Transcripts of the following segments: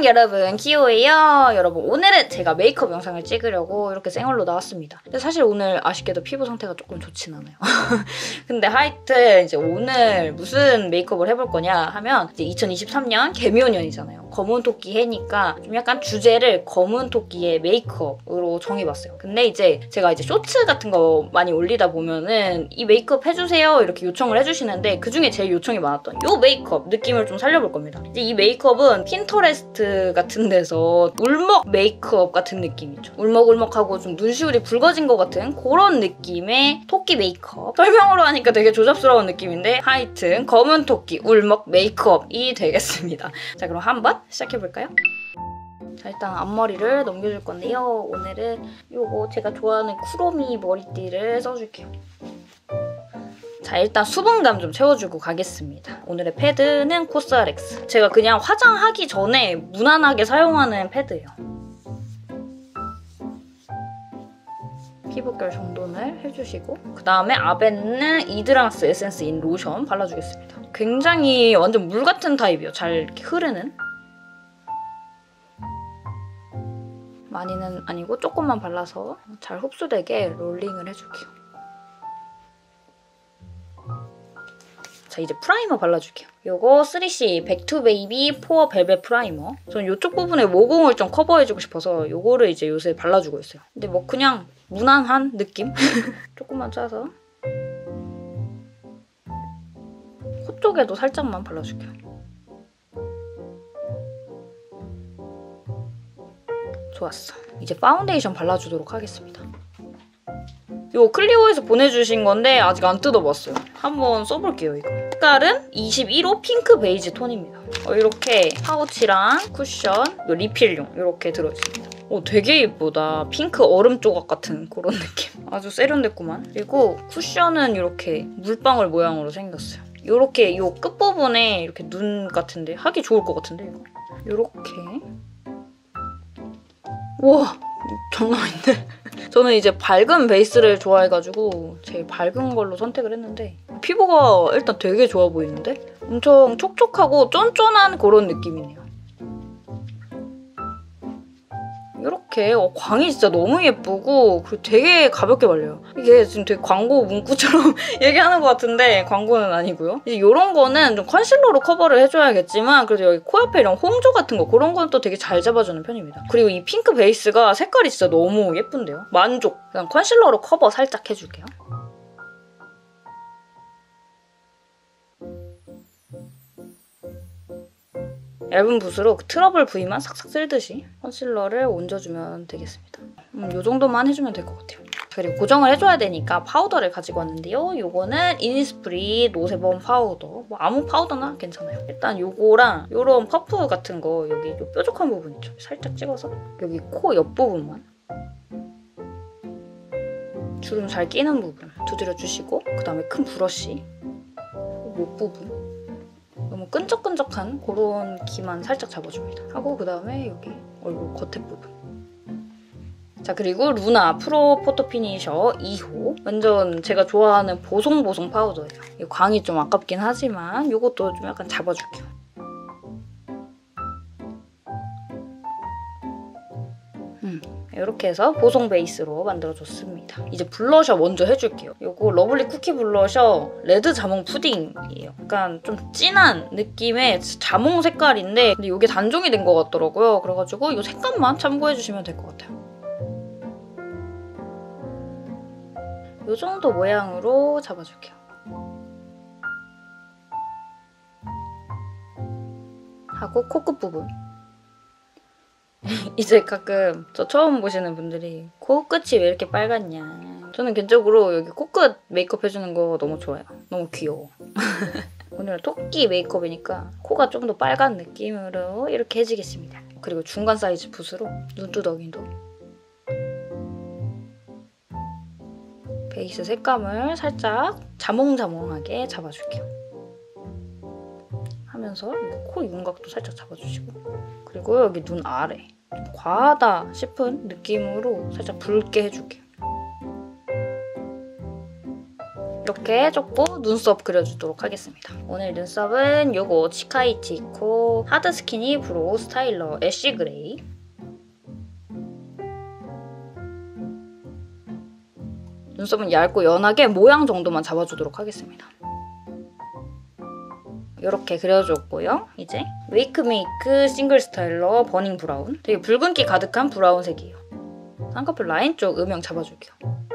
안녕 여러분, 키오예요. 여러분, 오늘은 제가 메이크업 영상을 찍으려고 이렇게 생얼로 나왔습니다. 근데 사실 오늘 아쉽게도 피부 상태가 조금 좋진 않아요. 근데 하여튼 이제 오늘 무슨 메이크업을 해볼 거냐 하면 이제 2023년 개묘년이잖아요. 검은 토끼 해니까 좀 약간 주제를 검은 토끼의 메이크업으로 정해봤어요. 근데 이제 제가 이제 쇼츠 같은 거 많이 올리다 보면은 이 메이크업 해주세요 이렇게 요청을 해주시는데 그중에 제일 요청이 많았던 이 메이크업 느낌을 좀 살려볼 겁니다. 이제 이 메이크업은 핀터레스트 같은 데서 울먹 메이크업 같은 느낌이죠. 울먹울먹하고 좀 눈시울이 붉어진 것 같은 그런 느낌의 토끼 메이크업. 설명으로 하니까 되게 조잡스러운 느낌인데 하여튼 검은 토끼 울먹 메이크업이 되겠습니다. 자, 그럼 한번 시작해볼까요? 자, 일단 앞머리를 넘겨줄 건데요. 오늘은 요거 제가 좋아하는 쿠로미 머리띠를 써줄게요. 자, 일단 수분감 좀 채워주고 가겠습니다. 오늘의 패드는 코스알엑스. 제가 그냥 화장하기 전에 무난하게 사용하는 패드예요. 피부결 정돈을 해주시고 그 다음에 아벤느 이드랑스 에센스 인 로션 발라주겠습니다. 굉장히 완전 물 같은 타입이에요. 잘 이렇게 흐르는. 많이는 아니고 조금만 발라서 잘 흡수되게 롤링을 해줄게요. 자, 이제 프라이머 발라줄게요. 요거 3C 백투베이비 포어 벨벳 프라이머. 저는 이쪽 부분에 모공을 좀 커버해주고 싶어서 요거를 이제 요새 발라주고 있어요. 근데 뭐 그냥 무난한 느낌? 조금만 짜서 코 쪽에도 살짝만 발라줄게요. 좋았어. 이제 파운데이션 발라주도록 하겠습니다. 이거 클리오에서 보내주신 건데 아직 안 뜯어봤어요. 한번 써볼게요, 이거. 색깔은 21호 핑크 베이지 톤입니다. 이렇게 파우치랑 쿠션, 리필용 이렇게 들어있습니다. 되게 예쁘다. 핑크 얼음 조각 같은 그런 느낌. 아주 세련됐구만. 그리고 쿠션은 이렇게 물방울 모양으로 생겼어요. 이렇게 이 끝부분에 이렇게 눈 같은데 하기 좋을 것 같은데 이거. 이렇게. 우와, 장난 아닌데? 저는 이제 밝은 베이스를 좋아해가지고 제일 밝은 걸로 선택을 했는데 피부가 일단 되게 좋아 보이는데? 엄청 촉촉하고 쫀쫀한 그런 느낌이네요. 이렇게 광이 진짜 너무 예쁘고 그리고 되게 가볍게 발려요. 이게 지금 되게 광고 문구처럼 얘기하는 것 같은데 광고는 아니고요. 이런 거는 좀 컨실러로 커버를 해줘야겠지만 그래도 여기 코 옆에 이런 홍조 같은 거 그런 건 또 되게 잘 잡아주는 편입니다. 그리고 이 핑크 베이스가 색깔이 진짜 너무 예쁜데요. 만족! 그냥 컨실러로 커버 살짝 해줄게요. 얇은 붓으로 트러블 부위만 싹싹 쓸듯이 컨실러를 얹어주면 되겠습니다. 이 정도만 해주면 될 것 같아요. 그리고 고정을 해줘야 되니까 파우더를 가지고 왔는데요. 요거는 이니스프리 노세범 파우더. 뭐 아무 파우더나 괜찮아요. 일단 요거랑 요런 퍼프 같은 거 여기 요 뾰족한 부분 있죠. 살짝 찍어서 여기 코 옆부분만 주름 잘 끼는 부분 두드려주시고 그 다음에 큰 브러쉬 목 부분 너무 끈적끈적한 그런 기만 살짝 잡아줍니다. 하고 그 다음에 여기 얼굴 겉에 부분. 자, 그리고 루나 프로 포토 피니셔 2호. 완전 제가 좋아하는 보송보송 파우더예요. 이 광이 좀 아깝긴 하지만 이것도 좀 약간 잡아줄게요. 이렇게 해서 보송 베이스로 만들어줬습니다. 이제 블러셔 먼저 해줄게요. 이거 러블리 쿠키 블러셔 레드 자몽 푸딩이에요. 약간 좀 진한 느낌의 자몽 색깔인데 근데 이게 단종이 된 것 같더라고요. 그래가지고 이 색감만 참고해주시면 될 것 같아요. 이 정도 모양으로 잡아줄게요. 하고 코끝 부분. 이제 가끔 저 처음 보시는 분들이 코끝이 왜 이렇게 빨갛냐. 저는 개인적으로 여기 코끝 메이크업 해주는 거 너무 좋아요. 너무 귀여워. 오늘은 토끼 메이크업이니까 코가 좀 더 빨간 느낌으로 이렇게 해주겠습니다. 그리고 중간 사이즈 붓으로 눈두덩이도 베이스 색감을 살짝 자몽자몽하게 잡아줄게요. 하면서 코 윤곽도 살짝 잡아주시고 그리고 여기 눈 아래 과하다 싶은 느낌으로 살짝 붉게 해줄게요. 이렇게 쫓고 눈썹 그려주도록 하겠습니다. 오늘 눈썹은 요거 치카이치코 하드 스키니 브로우 스타일러 애쉬 그레이. 눈썹은 얇고 연하게 모양 정도만 잡아주도록 하겠습니다. 이렇게 그려줬고요. 이제 웨이크메이크 싱글 스타일러 버닝 브라운. 되게 붉은기 가득한 브라운색이에요. 쌍꺼풀 라인 쪽 음영 잡아줄게요.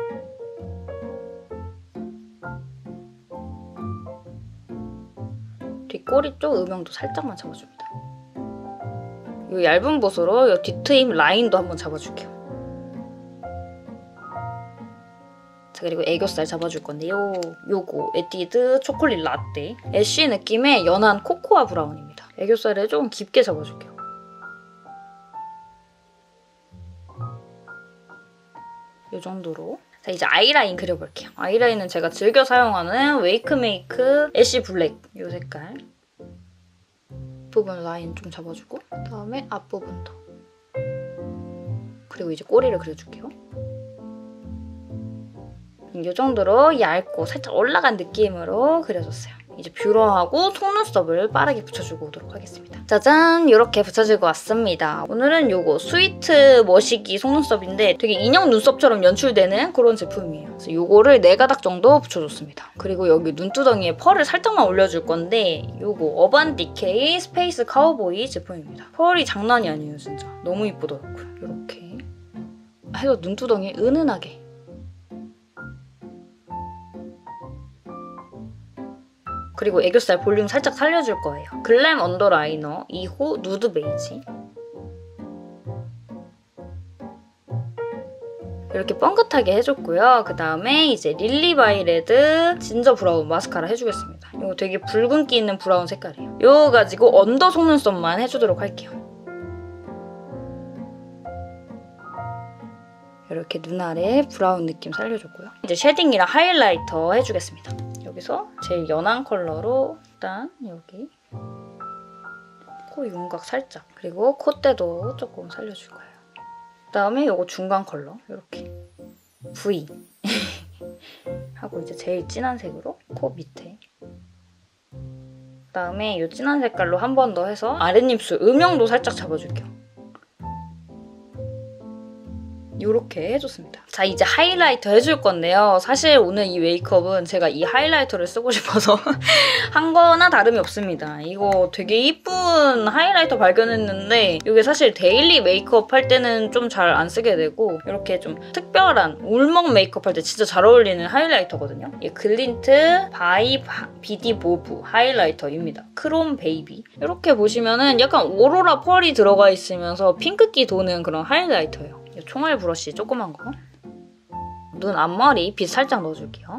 뒷꼬리 쪽 음영도 살짝만 잡아줍니다. 이 얇은 붓으로 이 뒤트임 라인도 한번 잡아줄게요. 자, 그리고 애교살 잡아줄 건데요. 요거 에뛰드 초콜릿 라떼 애쉬 느낌의 연한 코코아 브라운입니다. 애교살을 조금 깊게 잡아줄게요. 이 정도로. 자, 이제 아이라인 그려볼게요. 아이라인은 제가 즐겨 사용하는 웨이크메이크 애쉬 블랙 이 색깔. 부분 라인 좀 잡아주고 그다음에 앞부분도. 그리고 이제 꼬리를 그려줄게요. 이 정도로 얇고 살짝 올라간 느낌으로 그려줬어요. 이제 뷰러하고 속눈썹을 빠르게 붙여주고 오도록 하겠습니다. 짜잔! 이렇게 붙여주고 왔습니다. 오늘은 요거 스위트 머시기 속눈썹인데 되게 인형 눈썹처럼 연출되는 그런 제품이에요. 그래서 요거를 4가닥 정도 붙여줬습니다. 그리고 여기 눈두덩이에 펄을 살짝만 올려줄 건데 요거 어반 디케이 스페이스 카우보이 제품입니다. 펄이 장난이 아니에요, 진짜. 너무 이쁘더라고요. 이렇게 해서 눈두덩이 은은하게. 그리고 애교살 볼륨 살짝 살려줄 거예요. 글램 언더 라이너 2호 누드 베이지. 이렇게 뻥긋하게 해줬고요. 그 다음에 이제 릴리바이레드 진저 브라운 마스카라 해주겠습니다. 이거 되게 붉은기 있는 브라운 색깔이에요. 이거 가지고 언더 속눈썹만 해주도록 할게요. 이렇게 눈 아래 브라운 느낌 살려줬고요. 이제 쉐딩이랑 하이라이터 해주겠습니다. 여기서 제일 연한 컬러로 일단 여기 코 윤곽 살짝, 그리고 콧대도 조금 살려줄 거예요. 그다음에 이거 중간 컬러 이렇게 V 하고 이제 제일 진한 색으로 코 밑에. 그다음에 이 진한 색깔로 한 번 더 해서 아랫입술 음영도 살짝 잡아줄게요. 이렇게 해줬습니다. 자, 이제 하이라이터 해줄 건데요. 사실 오늘 이 메이크업은 제가 이 하이라이터를 쓰고 싶어서 한 거나 다름이 없습니다. 이거 되게 이쁜 하이라이터 발견했는데 이게 사실 데일리 메이크업 할 때는 좀 잘 안 쓰게 되고 이렇게 좀 특별한 울먹 메이크업 할 때 진짜 잘 어울리는 하이라이터거든요. 이 글린트 바이 비디 모브 하이라이터입니다. 크롬 베이비. 이렇게 보시면은 약간 오로라 펄이 들어가 있으면서 핑크기 도는 그런 하이라이터예요. 총알 브러쉬 조그만 거. 눈 앞머리 빗 살짝 넣어줄게요.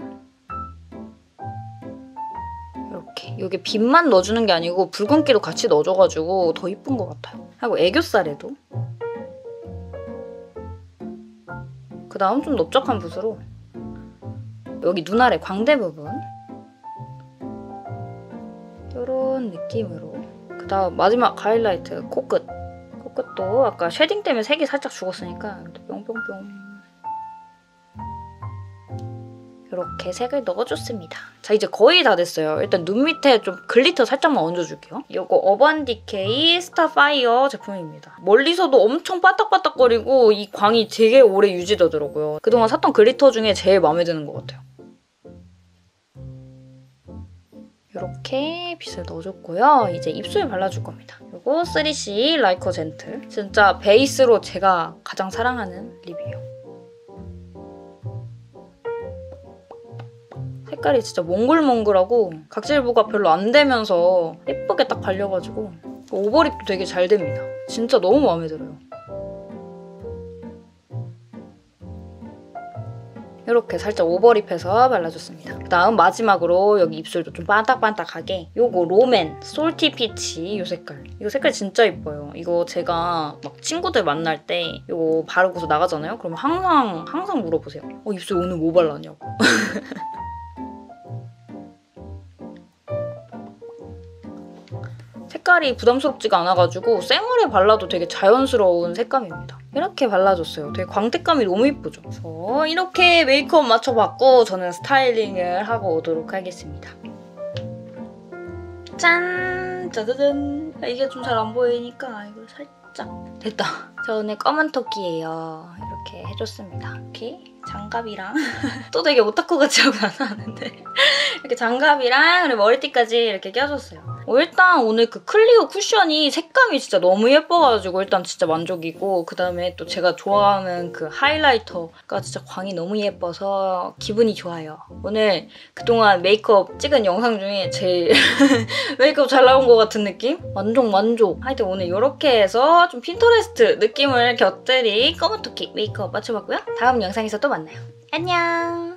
이렇게. 이게 빗만 넣어주는 게 아니고 붉은기도 같이 넣어줘가지고 더 이쁜 것 같아요. 하고 애교살에도. 그 다음 좀 넓적한 붓으로 여기 눈 아래 광대 부분 이런 느낌으로. 그 다음 마지막 하이라이트 코끝. 코끝도 아까 쉐딩 때문에 색이 살짝 죽었으니까 뿅뿅뿅 이렇게 색을 넣어줬습니다. 자, 이제 거의 다 됐어요. 일단 눈 밑에 좀 글리터 살짝만 얹어줄게요. 이거 어반 디케이 스타파이어 제품입니다. 멀리서도 엄청 빠딱빠딱거리고 이 광이 되게 오래 유지되더라고요. 그동안 샀던 글리터 중에 제일 마음에 드는 것 같아요. 이렇게 빗을 넣어줬고요. 이제 입술에 발라줄 겁니다. 그리고 3C 라이커 젠틀. 진짜 베이스로 제가 가장 사랑하는 립이에요. 색깔이 진짜 몽글몽글하고 각질부가 별로 안 되면서 예쁘게 딱 발려가지고 오버립도 되게 잘 됩니다. 진짜 너무 마음에 들어요. 이렇게 살짝 오버립해서 발라줬습니다. 그 다음 마지막으로 여기 입술도 좀 반딱반딱하게 요거 롬앤 솔티 피치 이 색깔. 이거 색깔 진짜 예뻐요. 이거 제가 막 친구들 만날 때 이거 바르고서 나가잖아요? 그러면 항상 물어보세요. 입술 오늘 뭐 발랐냐고. 색깔이 부담스럽지가 않아가지고 생얼에 발라도 되게 자연스러운 색감입니다. 이렇게 발라줬어요. 되게 광택감이 너무 예쁘죠? 그래서 이렇게 메이크업 맞춰봤고 저는 스타일링을 하고 오도록 하겠습니다. 짠! 짜자잔! 이게 좀 잘 안 보이니까 이걸 살짝 됐다. 저 오늘 검은 토끼예요. 이렇게 해줬습니다. 이렇게 장갑이랑 또 되게 오타쿠 같이 하고 나타나는데 이렇게 장갑이랑 그리고 머리띠까지 이렇게 껴줬어요. 일단 오늘 그 클리오 쿠션이 색감이 진짜 너무 예뻐가지고 일단 진짜 만족이고 그다음에 또 제가 좋아하는 그 하이라이터가 진짜 광이 너무 예뻐서 기분이 좋아요. 오늘 그동안 메이크업 찍은 영상 중에 제일 메이크업 잘 나온 것 같은 느낌? 만족. 하여튼 오늘 이렇게 해서 좀 핀터레스트 느낌을 곁들인 검은 토끼 메이크업 맞춰봤고요. 다음 영상에서 또 만나요. 안녕!